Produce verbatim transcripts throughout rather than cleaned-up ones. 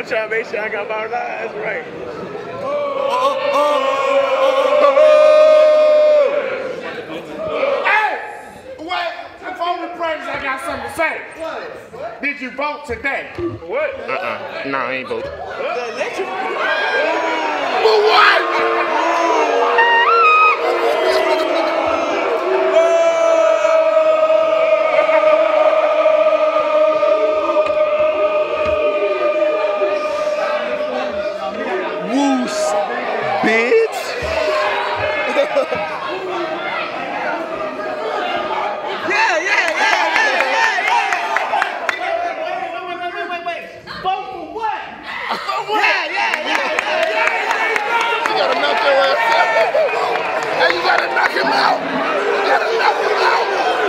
trying to make sure I got my lines right. Oh, oh, oh. Hey! Wait, before we practice, I got something to say. What? What? Did you vote today? What? Uh-uh. No, I ain't vote. The election? For what? Woos, bitch. Yeah, yeah, yeah, yeah, yeah, yeah. Wait, wait, wait, wait, wait, wait. Vote for what? For what? Yeah, yeah, yeah, yeah, yeah. You gotta knock your ass out. Hey, you gotta knock him out. You gotta knock him out.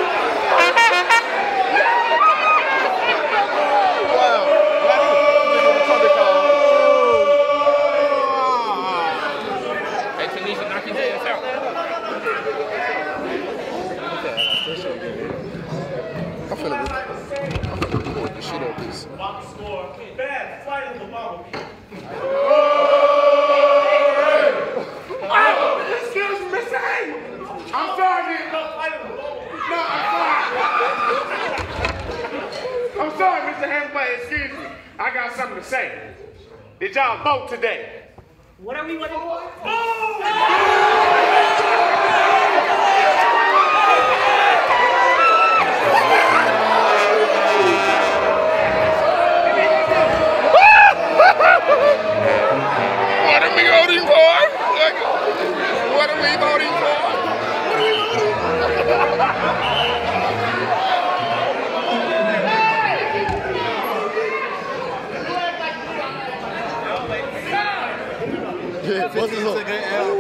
Wow. Hey, Tanisha, knock his ass out. I'm finna, I'm finna record the shit out of this. Bad fight in the bubble. Oh, excuse me, Mister Hayes. I'm sorry, man. No, I'm sorry. I'm sorry, Mister Hayes, but excuse me. I got something to say. Did y'all vote today? What are we waiting for? What are we voting for? What are we voting for? Yeah, what's this up?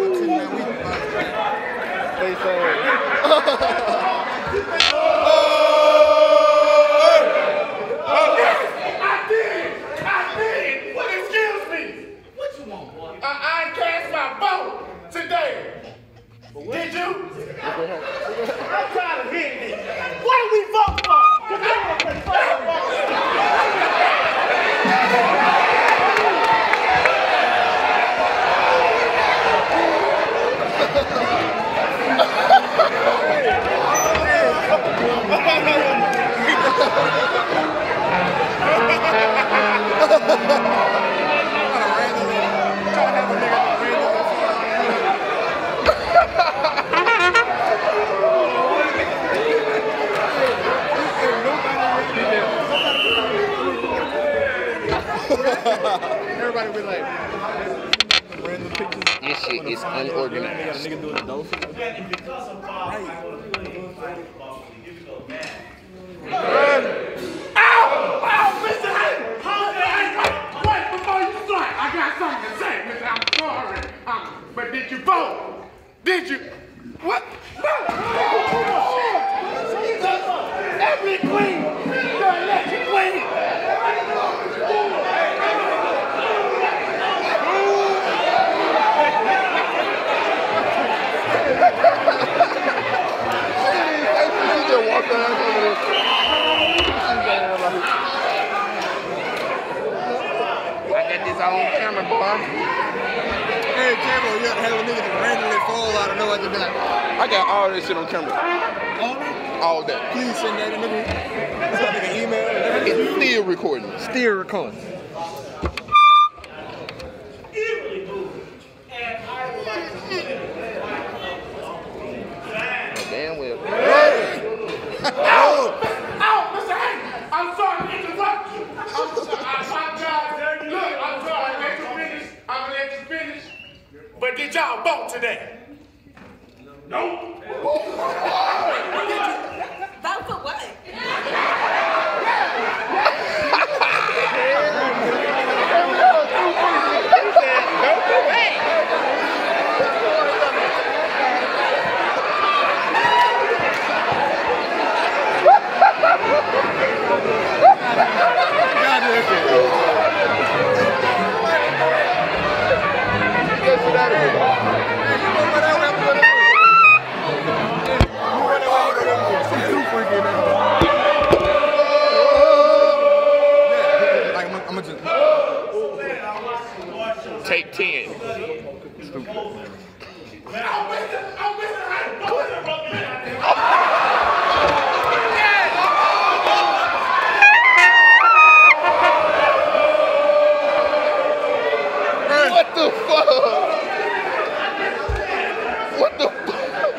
Did you? I'm tired of hearing this. What do we vote for? Because I want to play football. Everybody be like, random pictures. This shit is unorganized. Got a nigga doing the dolphin. Ow! Ow, Mister Hayes! Wait, before you start, I got something to say, Mister I'm sorry. Um, but did you vote? Did you? What? No! Every queen, the elected queen. I got this on camera, boy. Hey, camera, you gotta have a nigga just randomly fall out of nowhere to be like, I got all this shit on camera. all All that. please send that to nigga. It's like an email. It's still recording. Still recording. Eerily moving. And I would like to say Damn well. Ow! Ow, Mister Hayes! I'm sorry to interrupt you. I'm sorry. I apologize. Look, I'm sorry. I'll let you finish. I'm gonna let you finish. But did y'all vote today? No. Vote for what? I'm gonna just. Take ten. I'm Mister I'm Mister Hank. Go ahead and rub me out there. What the fuck? What the fuck?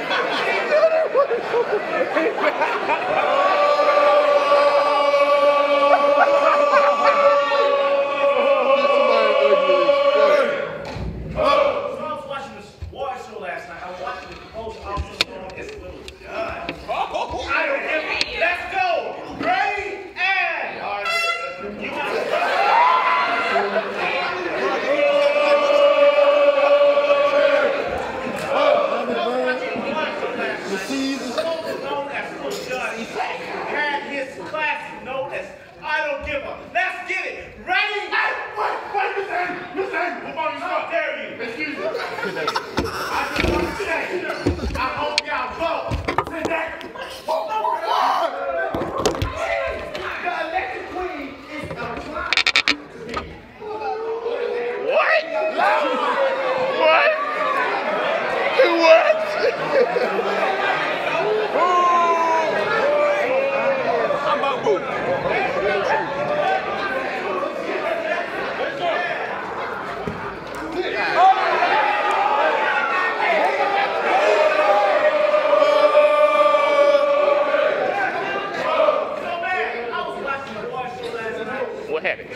What happened?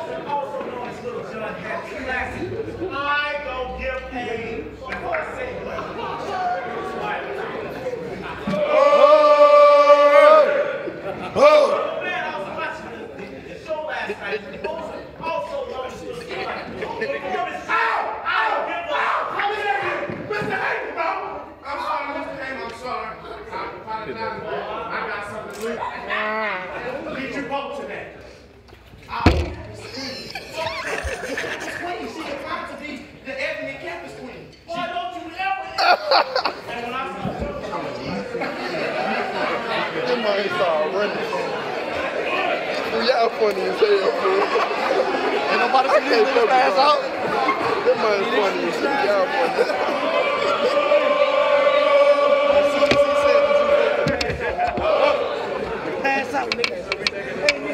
I go give a before I say man, I was watching the, the show last night. The also also known as the performance. Ow! I don't give a how many of you? Mister Hank, bro! I'm sorry, Mister Hank, I'm sorry. I apologize. I got something to say. Get your boat today. Queen, she applied to be the ethnic campus queen. Why don't you ever? And when I saw her, That man started running. Well, y'all funny as hell, fool. Ain't nobody see this nigga pass out. That man's funny as shit. Y'all funny. Pass out, nigga.